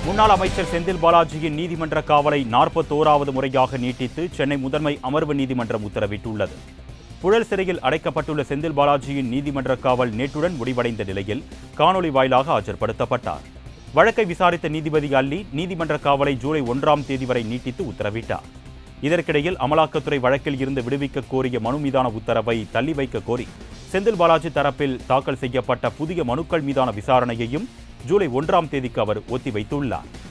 முன்னாள் அமைச்சர் செந்தில் பாலாஜியின் நீதிமன்ற காவலை 41வது முறையாக நீட்டித்து சென்னை முதன்மை அமர்வு நீதிமன்றம் உத்தரவிட்டுள்ளது. புழல் சிறையில் அடைக்கப்பட்டுள்ள செந்தில் பாலாஜியின் நீதிமன்ற காவல் நேற்றுடன் முடிவடைந்த நிலையில் காணொலி வாயிலாக ஆஜர்படுத்தப்பட்டார். வழக்கை விசாரித்த நீதிபதி அல்லி நீதிமன்ற காவலை ஜூலை 1ஆம் தேதி வரை நீட்டித்து உத்தரவிட்டார். இதற்கிடையில் அமலாக்கத்துறை வழக்கில் இருந்து விடுவிக்க கோரிய மனு மீதான உத்தரவை தள்ளி வைக்க கோரி செந்தில் பாலாஜி தரப்பில் தாக்கல் செய்யப்பட்ட புதிய மனுக்கள் மீதான விசாரணையையும் ஜூலை 1ஆம் தேதிக்கு அவர் ஒத்திவைத்துள்ளார்.